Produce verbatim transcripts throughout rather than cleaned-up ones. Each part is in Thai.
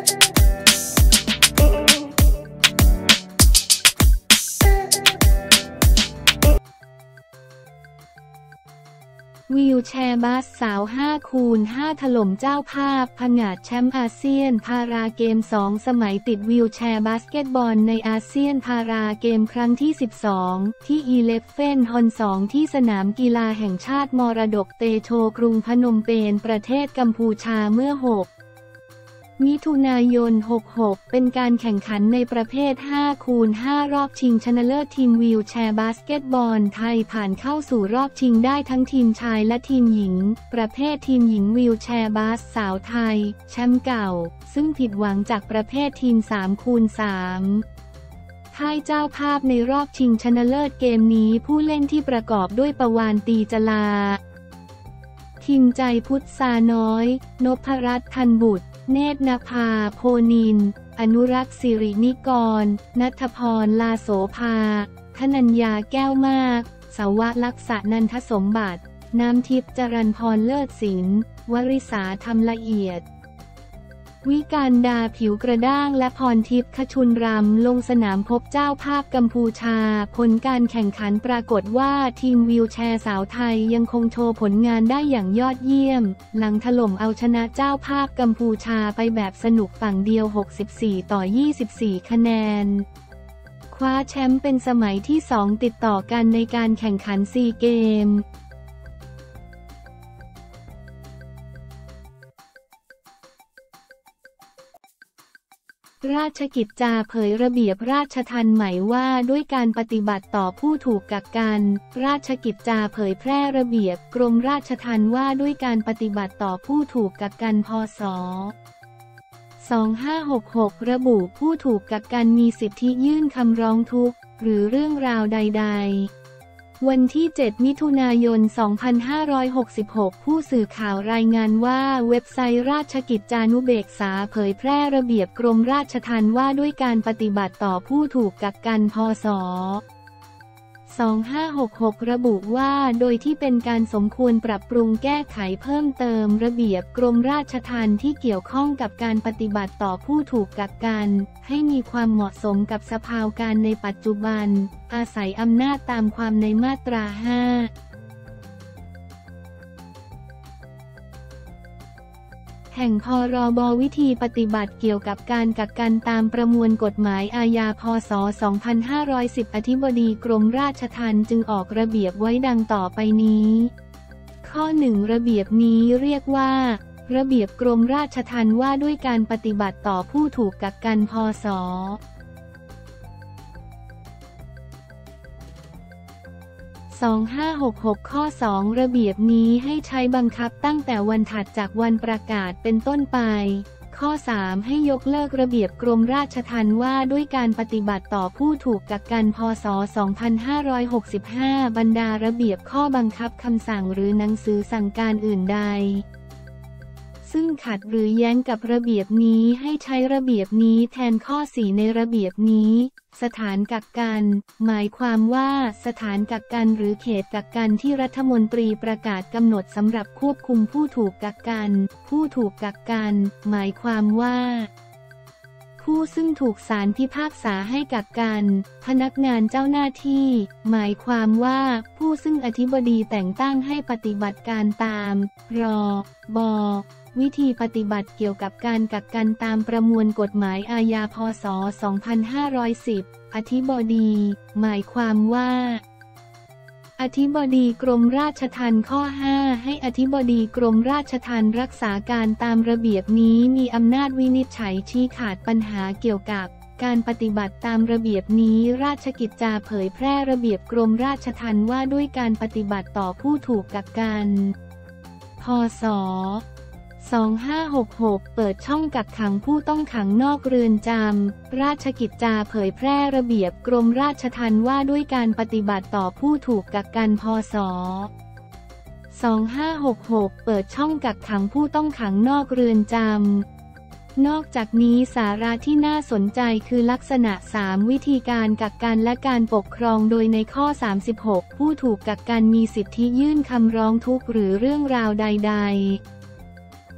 วีลแชร์บัสสาวห้าคูณห้าถล่มเจ้าภาพผงาดแชมป์อาเซียนพาราเกมสองสมัยติดวีลแชร์บาสเกตบอลในอาเซียนพาราเกมครั้งที่สิบสองที่อีเลฟเฟนฮอนสองที่สนามกีฬาแห่งชาติมรดกเตโชกรุงพนมเปญประเทศกัมพูชาเมื่อหกมิถุนายนหกหกเป็นการแข่งขันในประเภทห้าคูณห้ารอบชิงชนะเลิศทีมวีลแชร์บาสเกตบอลไทยผ่านเข้าสู่รอบชิงได้ทั้งทีมชายและทีมหญิงประเภททีมหญิงวีลแชร์บาสสาวไทยแชมป์เก่าซึ่งผิดหวังจากประเภททีมสามคูณสามพ่ายเจ้าภาพในรอบชิงชนะเลิศเกมนี้ผู้เล่นที่ประกอบด้วยปวารตีจลาทิมใจพุทธาน้อยนพรัตน์ทันบุตรเนตรนภาโพนินทร์อนุรักษ์สิรินิกรณัฐพรลาโสภาธนัญญาแก้วมากสาวลักษณนันทสมบัติน้ำทิพย์จรัญพรเลิศศิลป์วริษาธรรมละเอียดวิการดาผิวกระด้างและพรทิพย์ขชุนรำลงสนามพบเจ้าภาพกัมพูชาผลการแข่งขันปรากฏว่าทีมวีลแชร์สาวไทยยังคงโชว์ผลงานได้อย่างยอดเยี่ยมหลังถล่มเอาชนะเจ้าภาพกัมพูชาไปแบบสนุกฝั่งเดียวหกสิบสี่ต่อยี่สิบสี่คะแนนคว้าแชมป์เป็นสมัยที่สองติดต่อกันในการแข่งขันซีเกมราชกิจจาเผยระเบียบราชทัณฑ์ใหม่ว่าด้วยการปฏิบัติต่อผู้ถูกกักกันราชกิจจาเผยแพร่ระเบียบกรมราชทัณฑ์ว่าด้วยการปฏิบัติต่อผู้ถูกกักกันพ.ศ. สองห้าหกหกระบุผู้ถูกกักกันมีสิทธิยื่นคำร้องทุกข์หรือเรื่องราวใดๆวันที่เจ็ดมิถุนายนสองพันห้าร้อยหกสิบหกผู้สื่อข่าวรายงานว่าเว็บไซต์ราชกิจจานุเบกษาเผยแพร่ระเบียบกรมราชทัณฑ์ว่าด้วยการปฏิบัติต่อผู้ถูกกักกันพ.ศ. สองห้าหกหกระบุว่าโดยที่เป็นการสมควรปรับปรุงแก้ไขเพิ่มเติมระเบียบกรมราชทัณฑ์ที่เกี่ยวข้องกับการปฏิบัติต่อผู้ถูกกักกันให้มีความเหมาะสมกับสภาวะการในปัจจุบันอาศัยอำนาจตามความในมาตราห้าแห่งพรบวิธีปฏิบัติเกี่ยวกับการกักกันตามประมวลกฎหมายอาญาพ.ศ. สองพันห้าร้อยสิบอธิบดีกรมราชทัณฑ์จึงออกระเบียบไว้ดังต่อไปนี้ข้อหนึ่งระเบียบนี้เรียกว่าระเบียบกรมราชทัณฑ์ว่าด้วยการปฏิบัติต่อผู้ถูกกักกันพ.ศ. สองห้าหกหกข้อสองระเบียบนี้ให้ใช้บังคับตั้งแต่วันถัดจากวันประกาศเป็นต้นไปข้อสามให้ยกเลิกระเบียบกรมราชทัณฑ์ว่าด้วยการปฏิบัติต่อผู้ถูกกักกันพ.ศ. สองพันห้าร้อยหกสิบห้าบรรดาระเบียบข้อบังคับคำสั่งหรือหนังสือสั่งการอื่นใดซึ่งขัดหรือแย้งกับระเบียบนี้ให้ใช้ระเบียบนี้แทนข้อสี่ในระเบียบนี้สถานกักกันหมายความว่าสถานกักกันหรือเขตกักกันที่รัฐมนตรีประกาศกำหนดสำหรับควบคุมผู้ถูกกักกันผู้ถูกกักกันหมายความว่าผู้ซึ่งถูกศาลพิพากษาให้กักกันพนักงานเจ้าหน้าที่หมายความว่าผู้ซึ่งอธิบดีแต่งตั้งให้ปฏิบัติการตามรบวิธีปฏิบัติเกี่ยวกับการกักกันตามประมวลกฎหมายอาญาพ.ศ. สองพันห้าร้อยสิบอธิบดีหมายความว่าอธิบดีกรมราชทัณฑ์ข้อห้าให้อธิบดีกรมราชทัณฑ์รักษาการตามระเบียบนี้มีอำนาจวินิจฉัยชี้ขาดปัญหาเกี่ยวกับการปฏิบัติตามระเบียบนี้ราชกิจจาเผยแพร่ระเบียบกรมราชทัณฑ์ว่าด้วยการปฏิบัติต่อผู้ถูกกักกันพ.ศ. สองห้าหกหกเปิดช่องกักขังผู้ต้องขังนอกเรือนจำราชกิจจาเผยแพร่ระเบียบกรมราชทัณฑ์ว่าด้วยการปฏิบัติต่อผู้ถูกกักกันพ.ศ. สองห้าหกหกเปิดช่องกักขังผู้ต้องขังนอกเรือนจำนอกจากนี้สาระที่น่าสนใจคือลักษณะสามวิธีการกักกันและการปกครองโดยในข้อสามสิบหกผู้ถูกกักกันมีสิทธิยื่นคำร้องทุกข์หรือเรื่องราวใดๆ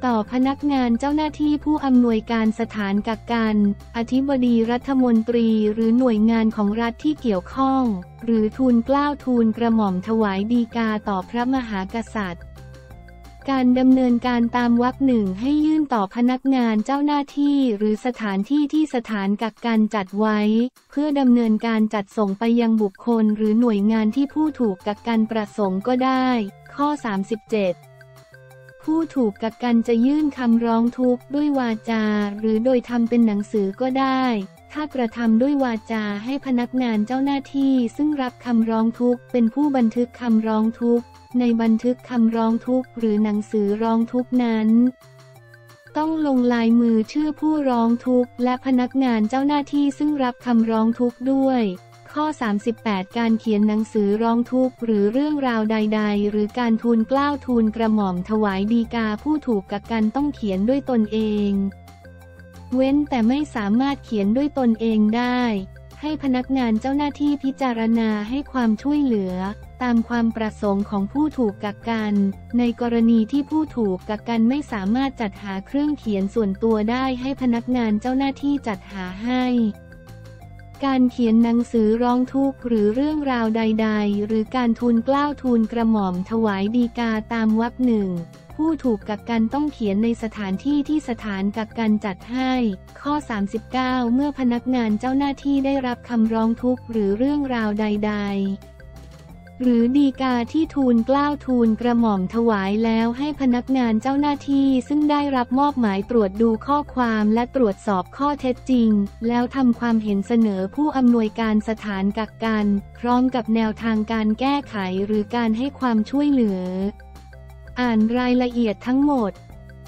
ต่อพนักงานเจ้าหน้าที่ผู้อำนวยการสถานกักกันอธิบดีรัฐมนตรีหรือหน่วยงานของรัฐที่เกี่ยวข้องหรือทูลเกล้าทูลกระหม่อมถวายฎีกาต่อพระมหากษัตริย์การดำเนินการตามวรรคหนึ่งให้ยื่นต่อพนักงานเจ้าหน้าที่หรือสถานที่ที่สถานกักกันจัดไว้เพื่อดำเนินการจัดส่งไปยังบุคคลหรือหน่วยงานที่ผู้ถูกกักกันประสงค์ก็ได้ข้อสามสิบเจ็ดผู้ถูกกักกันจะยื่นคำร้องทุกข์ด้วยวาจาหรือโดยทำเป็นหนังสือก็ได้ถ้ากระทำด้วยวาจาให้พนักงานเจ้าหน้าที่ซึ่งรับคำร้องทุกข์เป็นผู้บันทึกคำร้องทุกข์ในบันทึกคำร้องทุกข์หรือหนังสือร้องทุกข์นั้นต้องลงลายมือชื่อผู้ร้องทุกข์และพนักงานเจ้าหน้าที่ซึ่งรับคำร้องทุกข์ด้วยข้อสามสิบแปดการเขียนหนังสือร้องทุกข์หรือเรื่องราวใดๆหรือการทูลเกล้าทูลกระหม่อมถวายฎีกาผู้ถูกกักกันต้องเขียนด้วยตนเองเว้นแต่ไม่สามารถเขียนด้วยตนเองได้ให้พนักงานเจ้าหน้าที่พิจารณาให้ความช่วยเหลือตามความประสงค์ของผู้ถูกกักกันในกรณีที่ผู้ถูกกักกันไม่สามารถจัดหาเครื่องเขียนส่วนตัวได้ให้พนักงานเจ้าหน้าที่จัดหาให้การเขียนหนังสือร้องทุกข์หรือเรื่องราวใดๆหรือการทูลเกล้าทูลกระหม่อมถวายฎีกาตามวรรคหนึ่งผู้ถูกกักกันต้องเขียนในสถานที่ที่สถานกักกันจัดให้ข้อสามสิบเก้าเมื่อพนักงานเจ้าหน้าที่ได้รับคำร้องทุกข์หรือเรื่องราวใดๆหรือฎีกาที่ทูลเกล้าทูลกระหม่อมถวายแล้วให้พนักงานเจ้าหน้าที่ซึ่งได้รับมอบหมายตรวจดูข้อความและตรวจสอบข้อเท็จจริงแล้วทำความเห็นเสนอผู้อำนวยการสถานกักกันพร้อมกับแนวทางการแก้ไขหรือการให้ความช่วยเหลืออ่านรายละเอียดทั้งหมด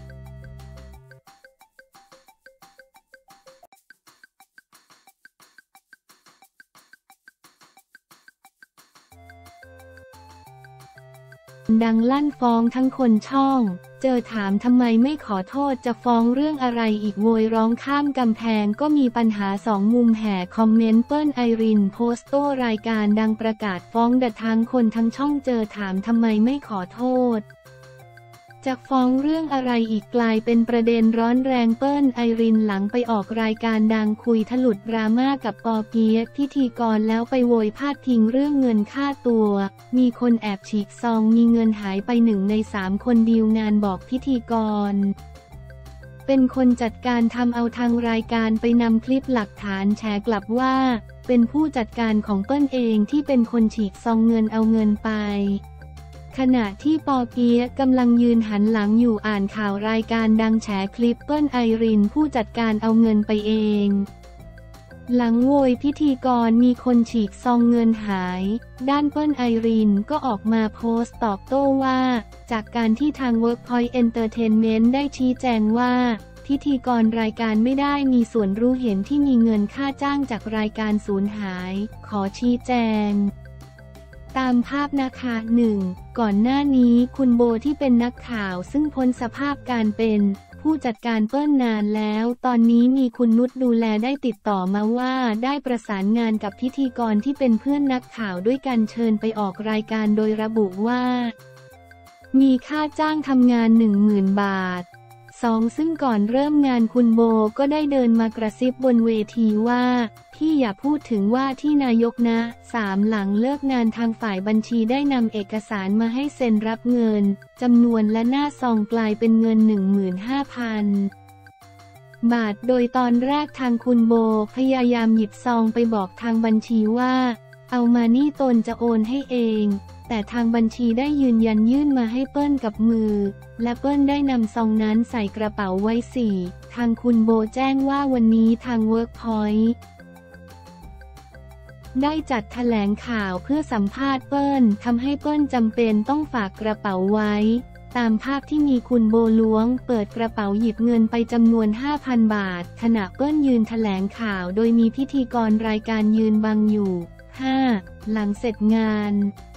ดังลั่นฟ้องทั้งคนช่องเจอถามทำไมไม่ขอโทษจะฟ้องเรื่องอะไรอีกโวยร้องข้ามกำแพงก็มีปัญหาสองมุมแห่คอมเมนต์เปิ้ลไอรินโพสต์โต้รายการดังประกาศฟ้องดัดทั้งคนทั้งช่องเจอถามทำไมไม่ขอโทษจะฟ้องเรื่องอะไรอีกกลายเป็นประเด็นร้อนแรงเปิ้ลไอรินหลังไปออกรายการดังคุยถลุดดราม่ากับปอเปี๊ยะพิธีกรแล้วไปโวยพาดพิงเรื่องเงินค่าตัวมีคนแอบฉีกซองมีเงินหายไปหนึ่งในสามคนดีลงานบอกพิธีกรเป็นคนจัดการทำเอาทางรายการไปนำคลิปหลักฐานแฉกลับว่าเป็นผู้จัดการของเปิ้ลเองที่เป็นคนฉีกซองเงินเอาเงินไปขณะที่ปอเปี๊ยะกำลังยืนหันหลังอยู่อ่านข่าวรายการดังแฉคลิปเปิ้ลไอรินผู้จัดการเอาเงินไปเองหลังโวยพิธีกรมีคนฉีกซองเงินหายด้านเปิ้ลไอรินก็ออกมาโพสต์ตอบโต้ว่าจากการที่ทาง Workpoint Entertainment ได้ชี้แจงว่าพิธีกรรายการไม่ได้มีส่วนรู้เห็นที่มีเงินค่าจ้างจากรายการสูญหายขอชี้แจงตามภาพนะคะหนึ่งก่อนหน้านี้คุณโบที่เป็นนักข่าวซึ่งพ้นสภาพการเป็นผู้จัดการเปิ้ลนานแล้วตอนนี้มีคุณนุชดูแลได้ติดต่อมาว่าได้ประสานงานกับพิธีกรที่เป็นเพื่อนนักข่าวด้วยกันเชิญไปออกรายการโดยระบุว่ามีค่าจ้างทำงาน หนึ่งหมื่น บาทสองซึ่งก่อนเริ่มงานคุณโบก็ได้เดินมากระซิบบนเวทีว่าพี่อย่าพูดถึงว่าที่นายกนะสามหลังเลิกงานทางฝ่ายบัญชีได้นำเอกสารมาให้เซ็นรับเงินจำนวนและหน้าซองกลายเป็นเงิน หนึ่งหมื่นห้าพัน บาทโดยตอนแรกทางคุณโบพยายามหยิบซองไปบอกทางบัญชีว่าเอามานี่ตนจะโอนให้เองแต่ทางบัญชีได้ยืนยันยื่นมาให้เปิ้ลกับมือและเปิ้ลได้นำซองนั้นใส่กระเป๋าไว้สี่ทางคุณโบแจ้งว่าวันนี้ทาง Workpoint ได้จัดแถลงข่าวเพื่อสัมภาษณ์เปิ้ลทำให้เปิ้ลจำเป็นต้องฝากกระเป๋าไว้ตามภาพที่มีคุณโบล้วงเปิดกระเป๋าหยิบเงินไปจำนวน ห้าพัน บาทขณะเปิ้ลยืนแถลงข่าวโดยมีพิธีกรรายการยืนบังอยู่ ห้า หลังเสร็จงาน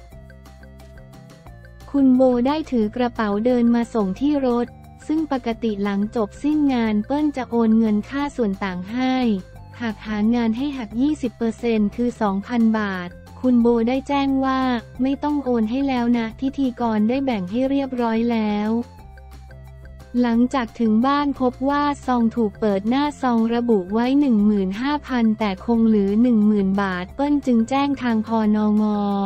คุณโบได้ถือกระเป๋าเดินมาส่งที่รถซึ่งปกติหลังจบสิ้นงานเปิ้ลจะโอนเงินค่าส่วนต่างให้หากหางานให้หัก ยี่สิบเปอร์เซ็นต์ คือ สองพัน บาทคุณโบได้แจ้งว่าไม่ต้องโอนให้แล้วนะพิธีกรได้แบ่งให้เรียบร้อยแล้วหลังจากถึงบ้านพบว่าซองถูกเปิดหน้าซองระบุไว้ หนึ่งหมื่นห้าพัน แต่คงเหลือ หนึ่งหมื่น บาทเปิ้ลจึงแจ้งทางพนง.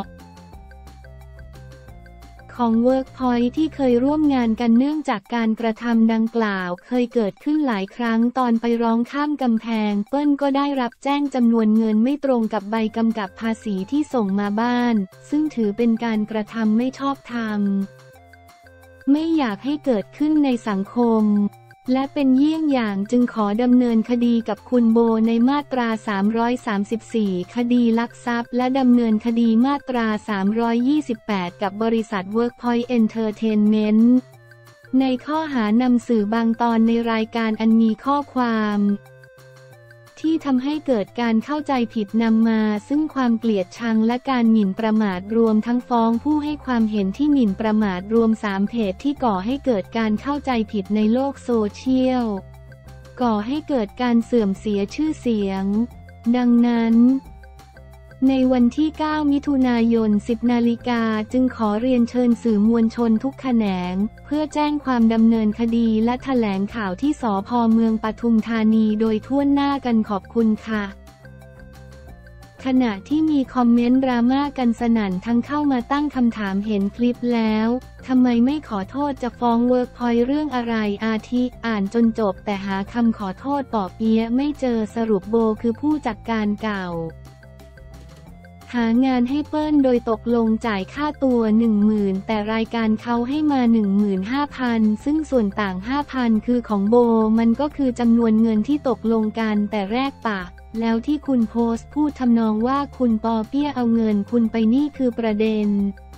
ของ Workpoint ที่เคยร่วมงานกันเนื่องจากการกระทำดังกล่าวเคยเกิดขึ้นหลายครั้งตอนไปร้องข้ามกำแพงเปิ้ลก็ได้รับแจ้งจำนวนเงินไม่ตรงกับใบกำกับภาษีที่ส่งมาบ้านซึ่งถือเป็นการกระทำไม่ชอบธรรมไม่อยากให้เกิดขึ้นในสังคมและเป็นเยี่ยงอย่างจึงขอดำเนินคดีกับคุณโบในมาตราสามร้อยสามสิบสี่คดีลักทรัพย์และดำเนินคดีมาตราสามร้อยยี่สิบแปดกับบริษัท Workpoint Entertainment ในข้อหานำสื่อบางตอนในรายการอันมีข้อความที่ทำให้เกิดการเข้าใจผิดนำมาซึ่งความเกลียดชังและการหมิ่นประมาทรวมทั้งฟ้องผู้ให้ความเห็นที่หมิ่นประมาทรวมสามเพจที่ก่อให้เกิดการเข้าใจผิดในโลกโซเชียลก่อให้เกิดการเสื่อมเสียชื่อเสียงดังนั้นในวันที่ เก้า มิถุนายน สิบ นาฬิกาจึงขอเรียนเชิญสื่อมวลชนทุกแขนงเพื่อแจ้งความดำเนินคดีและแถลงข่าวที่สภ.เมืองปทุมธานีโดยทั่วหน้ากันขอบคุณค่ะขณะที่มีคอมเมนต์ดราม่ากันสนั่นทั้งเข้ามาตั้งคำถามเห็นคลิปแล้วทำไมไม่ขอโทษจะฟ้อง Workpoint เรื่องอะไรอาทิอ่านจนจบแต่หาคำขอโทษปอเปี๊ยะไม่เจอสรุปโบคือผู้จัดการเก่าหางานให้เปิ้ลโดยตกลงจ่ายค่าตัว หนึ่งหมื่น แต่รายการเขาให้มา หนึ่งหมื่นห้าพัน ซึ่งส่วนต่าง ห้าพัน คือของโบมันก็คือจำนวนเงินที่ตกลงกันแต่แรกปะแล้วที่คุณโพสต์พูดทำนองว่าคุณปอเปี้ยเอาเงินคุณไปนี่คือประเด็น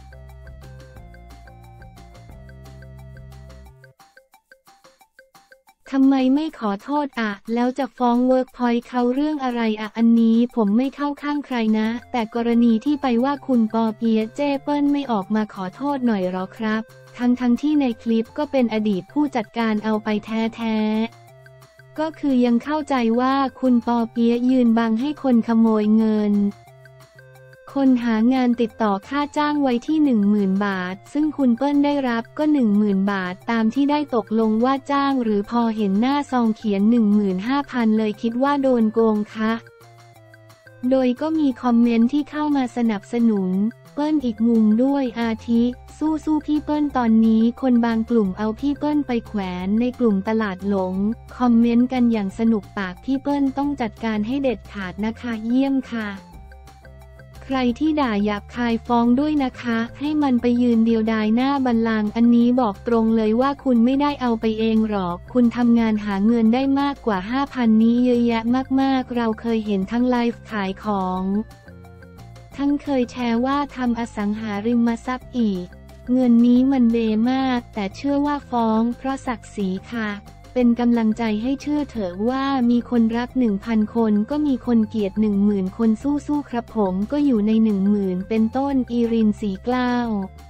ทำไมไม่ขอโทษอ่ะแล้วจะฟ้อง Workpoint เขาเรื่องอะไรอ่ะอันนี้ผมไม่เข้าข้างใครนะแต่กรณีที่ไปว่าคุณปอเปี๊ยะเจ้เปิ้ลไม่ออกมาขอโทษหน่อยหรอครับทั้งทั้งที่ในคลิปก็เป็นอดีตผู้จัดการเอาไปแท้ๆก็คือยังเข้าใจว่าคุณปอเปี๊ยะยืนบังให้คนขโมยเงินคนหางานติดต่อค่าจ้างไว้ที่ หนึ่งหมื่น บาทซึ่งคุณเปิ้ลได้รับก็ หนึ่งหมื่น บาทตามที่ได้ตกลงว่าจ้างหรือพอเห็นหน้าซองเขียน หนึ่งหมื่นห้าพัน เลยคิดว่าโดนโกงคะโดยก็มีคอมเมนต์ที่เข้ามาสนับสนุนเปิ้ลอีกมุมด้วยอาทิสู้สู้พี่เปิ้ลตอนนี้คนบางกลุ่มเอาพี่เปิ้ลไปแขวนในกลุ่มตลาดหลงคอมเมนต์กันอย่างสนุกปากพี่เปิ้ลต้องจัดการให้เด็ดขาดนะคะเยี่ยมค่ะใครที่ด่าหยาบคายฟ้องด้วยนะคะให้มันไปยืนเดียวดายหน้าบัลลังก์อันนี้บอกตรงเลยว่าคุณไม่ได้เอาไปเองหรอกคุณทำงานหาเงินได้มากกว่า ห้าพัน นี้เยอะแยะมากๆเราเคยเห็นทั้งไลฟ์ขายของทั้งเคยแชร์ว่าทำอสังหาริมทรัพย์อีกเงินนี้มันเบมากแต่เชื่อว่าฟ้องเพราะศักดิ์ศรีค่ะเป็นกำลังใจให้เชื่อเถอะว่ามีคนรัก หนึ่งพัน คนก็มีคนเกลียด หนึ่งหมื่น คนสู้ๆครับผมก็อยู่ใน หนึ่งหมื่น เป็นต้นอีริน สีเกล้า